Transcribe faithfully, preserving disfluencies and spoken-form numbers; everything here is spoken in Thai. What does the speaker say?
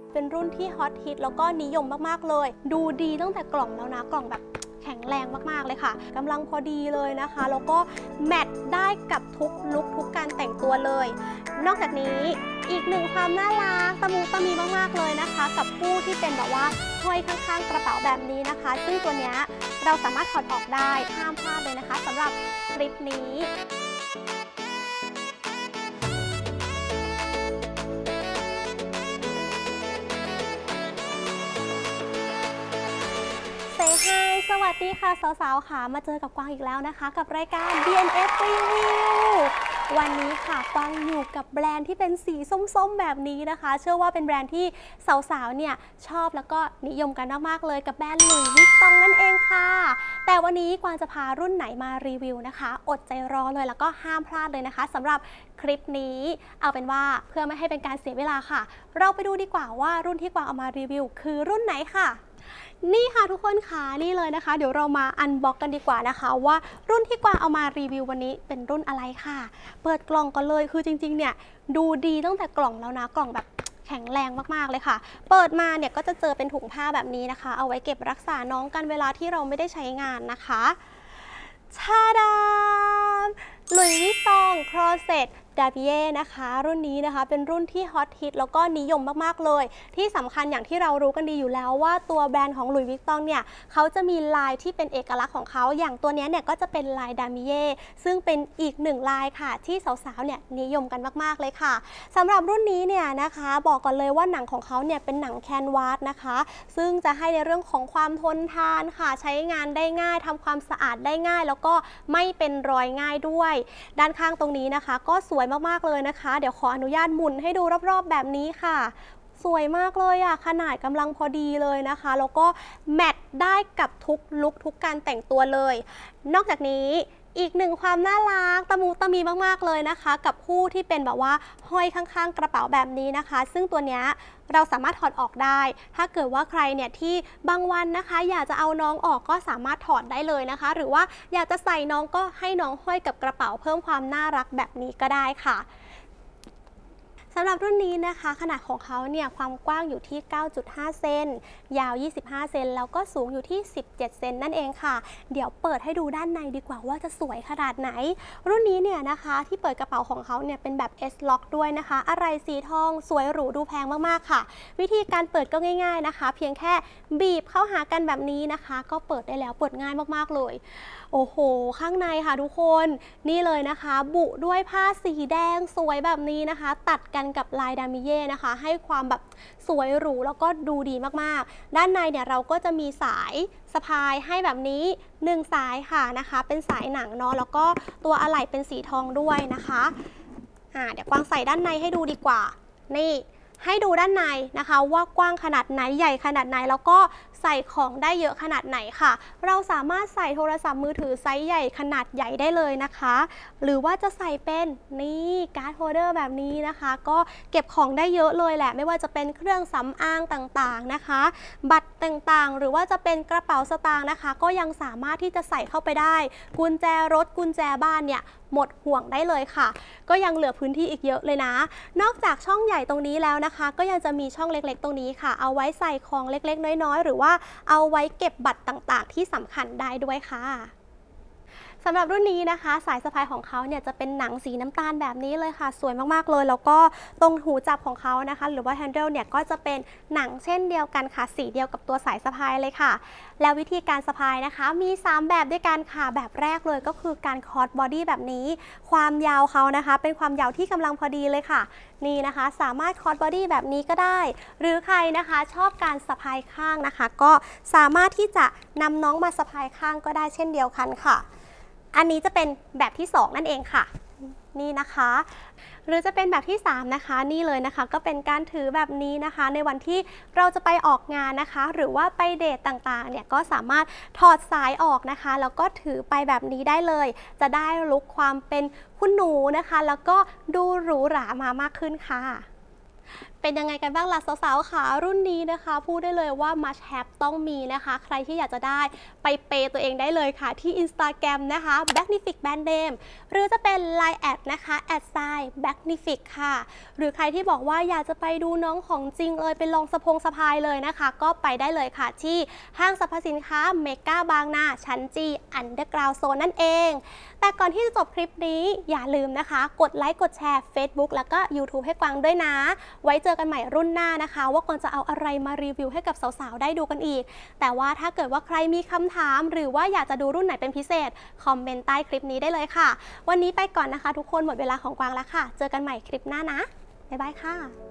เป็นรุ่นที่ฮอตฮิตแล้วก็นิยมมากๆเลยดูดีตั้งแต่กล่องแล้วนะกล่องแบบแข็งแรงมากๆเลยค่ะกำลังพอดีเลยนะคะแล้วก็แมทได้กับทุกลุคทุกการแต่งตัวเลยนอกจากนี้อีกหนึ่งความน่ารักตะมุตะมีมากๆเลยนะคะกับผู้ที่เป็นแบบว่าห้อยข้างๆกระเป๋าแบบนี้นะคะซึ่งตัวเนี้ยเราสามารถถอดออกได้ห้ามพลาดเลยนะคะสำหรับคลิปนี้สวัสดีค่ะสาวๆค่ะมาเจอกับกวางอีกแล้วนะคะกับรายการ บี เอ็น เอฟ Review วันนี้ค่ะกวางอยู่กับแบรนด์ที่เป็นสีส้มๆแบบนี้นะคะเชื่อว่าเป็นแบรนด์ที่สาวๆเนี่ยชอบแล้วก็นิยมกันมากๆเลยกับแบรนด์หลุยส์วิตตองนั่นเองค่ะแต่วันนี้กวางจะพารุ่นไหนมารีวิวนะคะอดใจรอเลยแล้วก็ห้ามพลาดเลยนะคะสำหรับคลิปนี้เอาเป็นว่าเพื่อไม่ให้เป็นการเสียเวลาค่ะเราไปดูดีกว่าว่ารุ่นที่กวางเอามารีวิวคือรุ่นไหนค่ะนี่ค่ะทุกคนค่ะนี่เลยนะคะเดี๋ยวเรามาอันบ็อกกันดีกว่านะคะว่ารุ่นที่กวางเอามารีวิววันนี้เป็นรุ่นอะไรค่ะเปิดกล่องกันเลยคือจริงๆเนี่ยดูดีตั้งแต่กล่องแล้วนะกล่องแบบแข็งแรงมากๆเลยค่ะเปิดมาเนี่ยก็จะเจอเป็นถุงผ้าแบบนี้นะคะเอาไว้เก็บรักษาน้องกันเวลาที่เราไม่ได้ใช้งานนะคะชาดามหลุยส์วิตตองคลอเซ็ตดาบิเย่นะคะรุ่นนี้นะคะเป็นรุ่นที่ฮอตฮิตแล้วก็นิยมมากๆเลยที่สำคัญอย่างที่เรารู้กันดีอยู่แล้วว่าตัวแบรนด์ของหลุยส์วิตตองเนี่ยเขาจะมีลายที่เป็นเอกลักษณ์ของเขาอย่างตัวนี้เนี่ยก็จะเป็นลายดามิเย่ซึ่งเป็นอีกหนึ่งลายค่ะที่สาวๆเนี่ยนิยมกันมากๆเลยค่ะสำหรับรุ่นนี้เนี่ยนะคะบอกก่อนเลยว่าหนังของเขาเนี่ยเป็นหนังแคนวาสนะคะซึ่งจะให้ในเรื่องของความทนทานค่ะใช้งานได้ง่ายทำความสะอาดได้ง่ายแล้วก็ไม่เป็นรอยง่ายด้วยด้านข้างตรงนี้นะคะก็สวยมากๆเลยนะคะเดี๋ยวขออนุญาตหมุนให้ดูรอบๆแบบนี้ค่ะสวยมากเลยอะขนาดกำลังพอดีเลยนะคะแล้วก็แมทได้กับทุกลุคทุกการแต่งตัวเลยนอกจากนี้อีกหนึ่งความน่ารักตะมุตะมีมากๆเลยนะคะกับผู้ที่เป็นแบบว่าห้อยข้างๆกระเป๋าแบบนี้นะคะซึ่งตัวเนี้ยเราสามารถถอดออกได้ถ้าเกิดว่าใครเนี่ยที่บางวันนะคะอยากจะเอาน้องออกก็สามารถถอดได้เลยนะคะหรือว่าอยากจะใส่น้องก็ให้น้องห้อยกับกระเป๋าเพิ่มความน่ารักแบบนี้ก็ได้ค่ะสำหรับรุ่นนี้นะคะขนาดของเขาเนี่ยความกว้างอยู่ที่ เก้าจุดห้า เซนยาว ยี่สิบห้า เซนแล้วก็สูงอยู่ที่ สิบเจ็ด เซนนั่นเองค่ะเดี๋ยวเปิดให้ดูด้านในดีกว่าว่าจะสวยขนาดไหนรุ่นนี้เนี่ยนะคะที่เปิดกระเป๋าของเขาเนี่ยเป็นแบบ เอส ล็อก ด้วยนะคะอะไรสีทองสวยหรูดูแพงมากๆค่ะวิธีการเปิดก็ง่ายๆนะคะเพียงแค่บีบเข้าหากันแบบนี้นะคะก็เปิดได้แล้วเปิดง่ายมากๆเลยโอ้โหข้างในค่ะทุกคนนี่เลยนะคะบุด้วยผ้าสีแดงสวยแบบนี้นะคะตัดกันกับลายดามิเย่นะคะให้ความแบบสวยหรูแล้วก็ดูดีมากๆด้านในเนี่ยเราก็จะมีสายสะพายให้แบบนี้หนึ่งสายค่ะนะคะเป็นสายหนังเนาะแล้วก็ตัวอะไหล่เป็นสีทองด้วยนะคะอ่าเดี๋ยวกวางใส่ด้านในให้ดูดีกว่านี่ให้ดูด้านในนะคะว่ากว้างขนาดไหนใหญ่ขนาดไหนแล้วก็ใส่ของได้เยอะขนาดไหนค่ะเราสามารถใส่โทรศัพท์มือถือไซส์ใหญ่ขนาดใหญ่ได้เลยนะคะหรือว่าจะใส่เป็นนี่การ์ดโฮลเดอร์แบบนี้นะคะก็เก็บของได้เยอะเลยแหละไม่ว่าจะเป็นเครื่องสำอางต่างๆนะคะบัตรต่างๆหรือว่าจะเป็นกระเป๋าสตางค์นะคะก็ยังสามารถที่จะใส่เข้าไปได้กุญแจรถกุญแจบ้านเนี่ยหมดห่วงได้เลยค่ะก็ยังเหลือพื้นที่อีกเยอะเลยนะนอกจากช่องใหญ่ตรงนี้แล้วนะคะก็ยังจะมีช่องเล็กๆตรงนี้ค่ะเอาไว้ใส่ของเล็กๆน้อยๆหรือว่าเอาไว้เก็บบัตรต่างๆที่สำคัญได้ด้วยค่ะสำหรับรุ่นนี้นะคะสายสะพายของเขาเนี่ยจะเป็นหนังสีน้ำตาลแบบนี้เลยค่ะสวยมากๆเลยแล้วก็ตรงหูจับของเขานะคะหรือว่าแฮนเดิลเนี่ยก็จะเป็นหนังเช่นเดียวกันค่ะสีเดียวกับตัวสายสะพายเลยค่ะแล้ววิธีการสะพายนะคะมีสามแบบด้วยกันค่ะแบบแรกเลยก็คือการคอร์สบอดี้แบบนี้ความยาวเขานะคะเป็นความยาวที่กำลังพอดีเลยค่ะนี่นะคะสามารถคอร์สบอดี้แบบนี้ก็ได้หรือใครนะคะชอบการสะพายข้างนะคะก็สามารถที่จะนำน้องมาสะพายข้างก็ได้เช่นเดียวกันค่ะอันนี้จะเป็นแบบที่สองนั่นเองค่ะนี่นะคะหรือจะเป็นแบบที่สามนะคะนี่เลยนะคะก็เป็นการถือแบบนี้นะคะในวันที่เราจะไปออกงานนะคะหรือว่าไปเดทต่างๆเนี่ยก็สามารถถอดสายออกนะคะแล้วก็ถือไปแบบนี้ได้เลยจะได้ลุคความเป็นคุณหนูนะคะแล้วก็ดูหรูหรามามากขึ้นค่ะเป็นยังไงกันบ้างล่ะสาวๆค่ะรุ่นนี้นะคะพูดได้เลยว่า must have ต้องมีนะคะใครที่อยากจะได้ไปเปย์ตัวเองได้เลยค่ะที่ Instagram นะคะ Magnific Brand Name หรือจะเป็น ไลน์ แอดนะคะ แอท ไซน์ Magnific ค่ะหรือใครที่บอกว่าอยากจะไปดูน้องของจริงเลยไปลองสะพงสะพายเลยนะคะก็ไปได้เลยค่ะที่ห้างสรรพสินค้าเมกาบางนาชั้น จี Underground Zone นั่นเองแต่ก่อนที่จะจบคลิปนี้อย่าลืมนะคะกดไลค์กดแชร์ Facebook แล้วก็ YouTube ให้กวางด้วยนะไว้เจอกันใหม่รุ่นหน้านะคะว่ากวางจะเอาอะไรมารีวิวให้กับสาวๆได้ดูกันอีกแต่ว่าถ้าเกิดว่าใครมีคำถามหรือว่าอยากจะดูรุ่นไหนเป็นพิเศษคอมเมนต์ใต้คลิปนี้ได้เลยค่ะวันนี้ไปก่อนนะคะทุกคนหมดเวลาของกวางแล้วค่ะเจอกันใหม่คลิปหน้านะบ๊ายบายค่ะ